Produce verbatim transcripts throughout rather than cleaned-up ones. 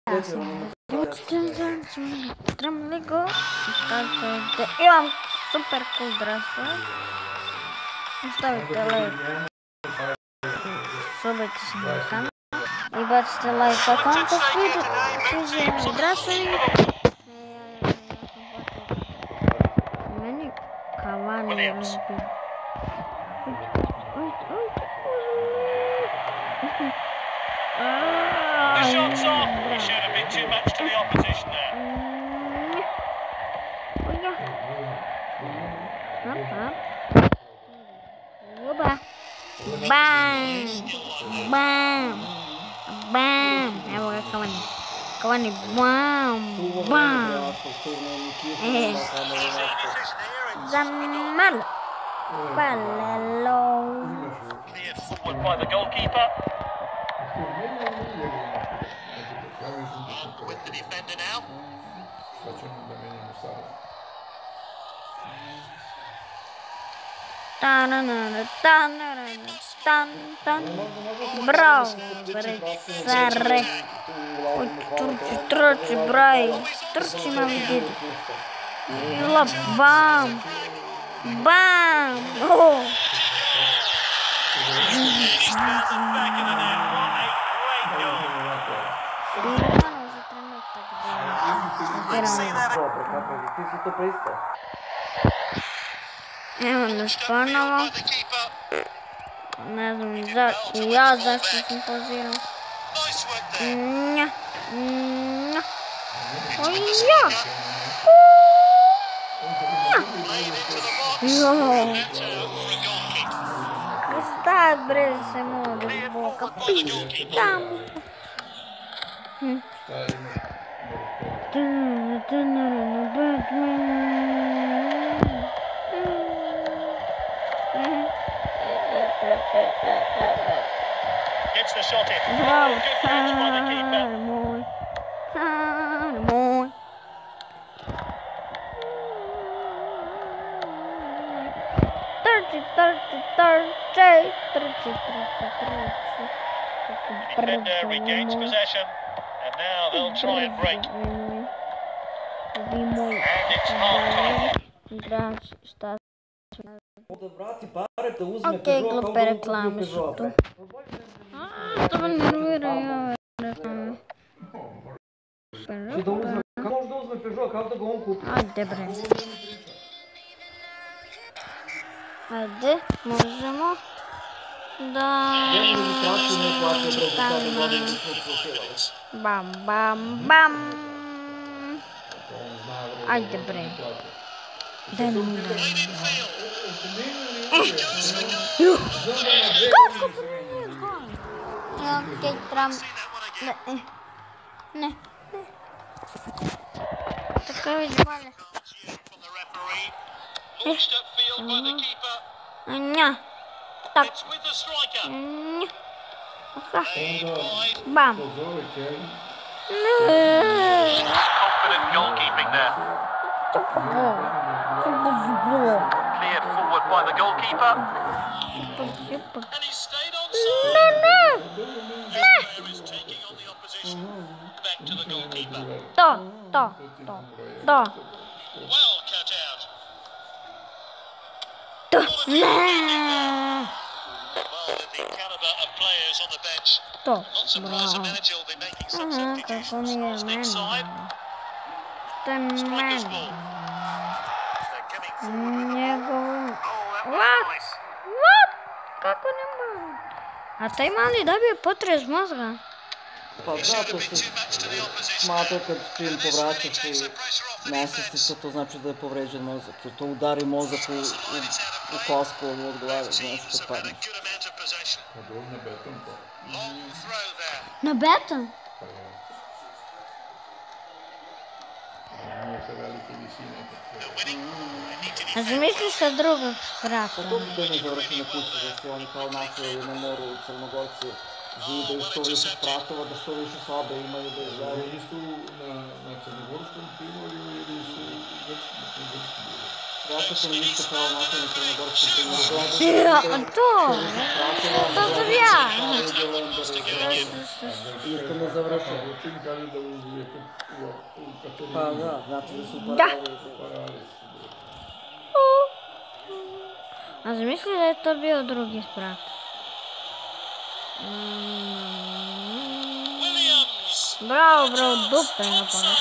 Tremlego imam super cool dresa. Stavite like, subite se na kanal i bacite like ako vam to sviđa dresovi. Meni Cavani razbio. The shot's on. He showed a bit too much to the opposition there. Bam! Bam! Bam! Evo ga Cavani. Cavani, bam! Bam! Zamal! Palelo! Cleared forward by the goalkeeper. With the defender now. Bravo, Sarre. Trci, trci, braj. Trci na vididu. Ila, bam. Bam. Oh. Evo nas ponovo. Ne znam za, i ja zašto sam pozirao. Nja, nja. O ja. Jo. Šta bre se mogu boka. Pitam. Hm. Gets the shot in. Bravo, Good catch by the keeper. moj. Moj. Trči, trči, trči, trči, trči, trči. Defender regains possession, and now they'll try and break. And it's half time. Okej, glupe reklame su tu. A, to me nervira, ja. Kako možda uzme Peugeot, kako da ga on kupi? Ajde bre. Ajde, možemo da... Bam, bam, bam. Ajde bre. Daj nam da. Juh. Kako promijenio? Okej, tram... Ne, ne. Ne. Tako je vidi bolje. Nja. Tak. Nja. Aha. Bam. Confident goalkeeping there. Cleared forward by the goalkeeper. And he stayed on side. No, no. This player is taking on the opposition. Back to the goalkeeper. To, to, to, to. Well cut out. To. Ne. Well, with the caliber of players on the bench, To. not surprised the manager will be making some Aha, substitutions kako mi je towards the meni. inside. To je Striker's meni. ball. They're coming forward with the ball. Njegovu. Oh, that was What? nice. What? Kako ne mogu? A taj mali dobio potres mozga. Pa zato što smatra kad čim povraćaš i nesvesti se, to znači da je povređen mozak. Jer to udari mozak u, u, u kosku od glave, znaš kad padne. Pa dobro na beton pa. Na beton? Nije sa velike visine. A zamisli sa drugog sprata. Pa to su te nezavršene kuće, da su oni kao napravili na moru u Crnogorci. Zidaju što više spratova, da što više sobe imaju da izgledaju. Oni su na crnogorskom primorju ili su grčki bili? Вярно съм нищо такава начин на Черногорска тренировка. Ja, to! To zavija! Isto ne završava. Učin kaže da uzije u Katarinu. Pa da, znači da su Da. parali. A zamisli da je to bio drugi sprat. Bravo, bravo, dupe napada.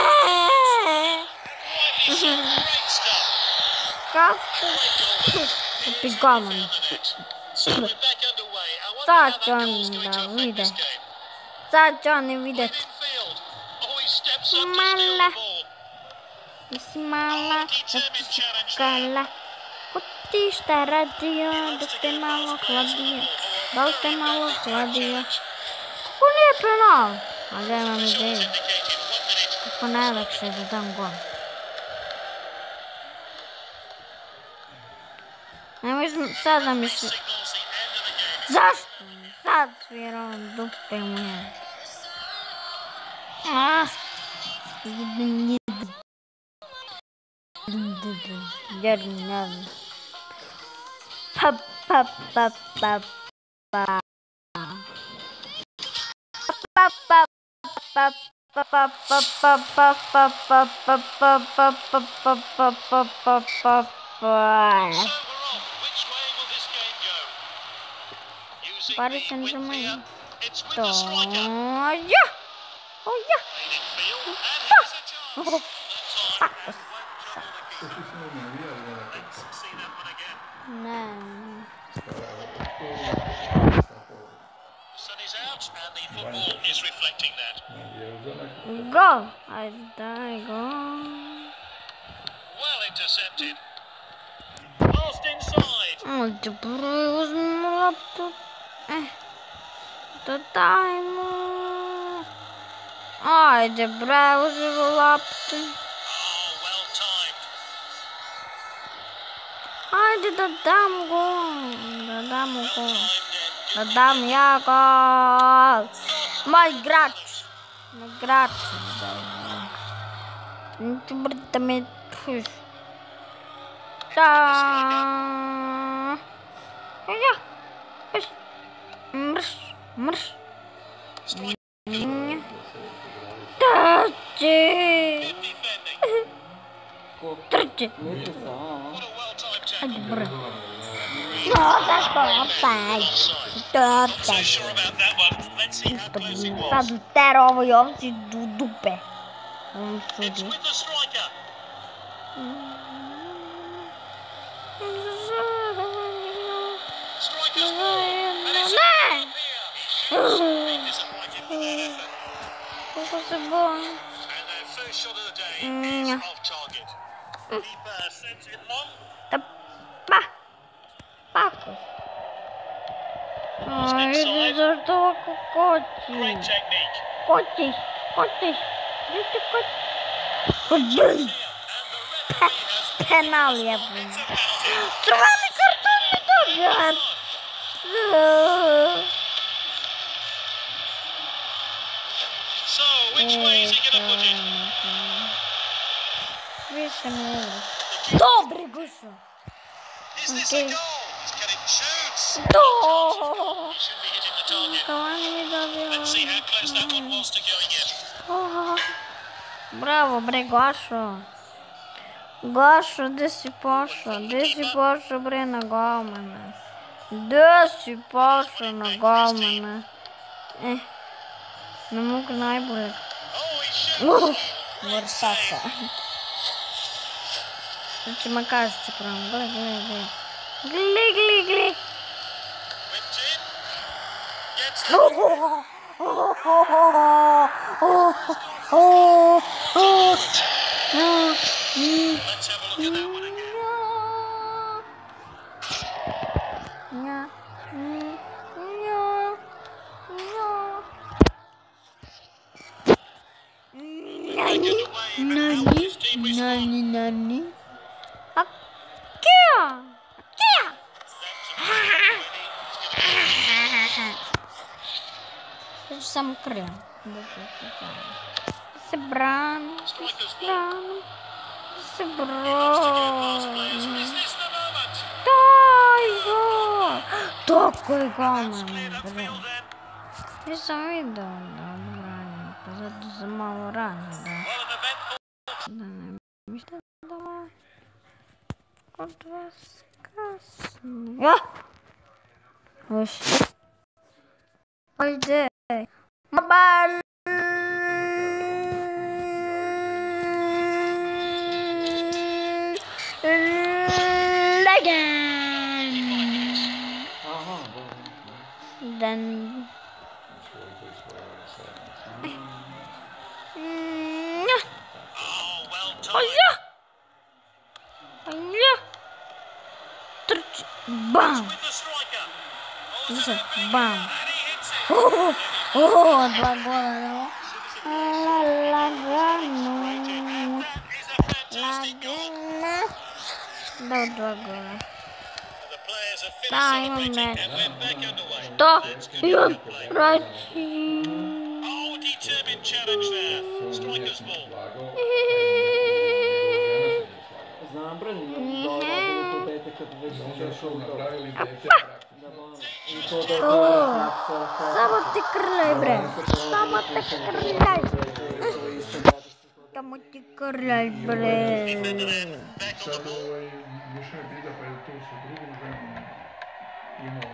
Kako? Pigaman. Sad će on da vide. Sad će oni vidjet. Mala. Jesi mala, kala. Ko ti šta radio, da ste malo hladio. Da li ste malo hladio? Kako nije penal? Ali ja imam ideju. Kako najlakše da dam gol. Nemoj sad da mi se... Zašto mi sad svirao dupe moje? Ah! Jer ne znam. Pa pa pa pa pa. Pa pa pa pa pa pa pa pa pa pa pa pa pa pa pa pa pa pa pa. Paris Saint-Germain. To ja. Oh ja. Oh. Ne. Go. Ajde, daj go. Well intercepted. Passed inside. Ajde, broj, uzmimo laptop. Eh. To dajmo. Ajde, bre, uzmimo laptop. Oh, well timed. Ajde, da dam gol. Da damo gol. Da dam ja gol. Moj igrač. Moj igrač. Neću brda me puš. Da. Ja. Puš. Mrš. Mrš. Trči. Trči. Ajde, bre. No, zašto opaj? Trči. Sure about that one. Let's see how close it was. Sad utero ovoj ovci du dupe. On It's sudi. with the striker. Striker's ball. And it's Ne! disappointed with that effort. Kako se bojim? And their first shot of the day Mm. is off target. Keeper sends it long. Da pa! Pakus. Ajde, zašto ovako koči? Great technique. Kočiš, kočiš. Gdje ti kočiš? Brn! And the referee has Penal je brn. it's a penalty. Crveni karton mi dobija. So, which way is he going to put it? Više mi je. Dobri gušo. Is this a goal? Can it shoot? Do! He should be hitting the target. Kavani mi dobio. Let's see how close that one was to going in. Oh. Bravo bre Gošo. Gošo, gdje si pošao? Gdje si pošao bre na golmana? Gdje si pošao na golmana? Eh, ne mogu najbolje. Oh, he shoots. Uh, Morsaka. Znači makazice pravom, gle, gle, gle. Gle, gle, gle. Whipped in. Gets the Oh, oh, oh, oh, oh, oh, oh. Let's have a look at that one again. Ня, ня, ня, ня. Нани, нани, нани, нани. А кя? Кя? Это же сам крем. Собран, собран, се, бро? Дай го! Такой гамен, бре. Я сам видел, да, добра, позаду за мало рано, да. Да, не мисля, давай. От вас касни. А! Виж. Ойде. Мабал. Ага, да. Dan Oh ya! Oh ya! Terus bam! Bisa bam! Oh, oh, dua gol. Lagano, Lagana. Dah dua gol. Dah lima menit. Stop! Yun, Raji. Determined challenge there. Striker's ball. Знам, бре, но да, да, дете като вече Защо шоу. направили дете И то дете Само ти кръляй, бре. Само ти кръляй. Само ти кръляй, бре. Sad ovaj, još ne briga pa je to sa drugom ženom imao.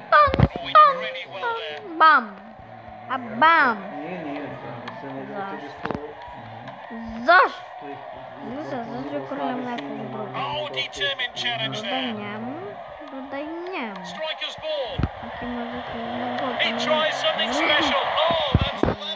Bam! A bam! Nije, nije, se ne da to Zašto? Не знаю, защо крълям някакво друго. Oh, determined challenge Додай there. ням, додай ням. Striker's ball. Таки може да не го He tries something special. Oh, that's well over.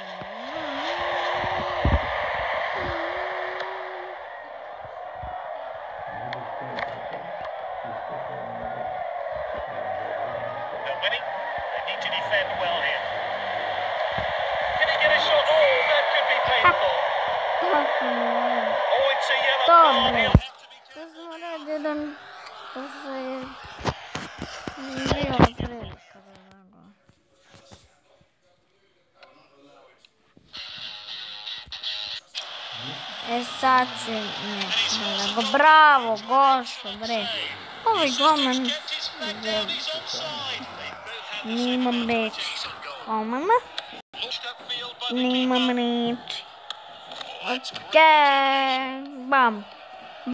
They're winning. They need to defend well here. Can he get a shot? Oh, that could be painful. Oh, it's a yellow Добре. card. He'll have to be Това се един... Това се... Била прилика за него. Е, sad se ne го. Браво, Гошо, бре. Ови гомен. he's onside. Нямам реч. Омама? Pushed upfield by the Нямам реч. Окей. Бам.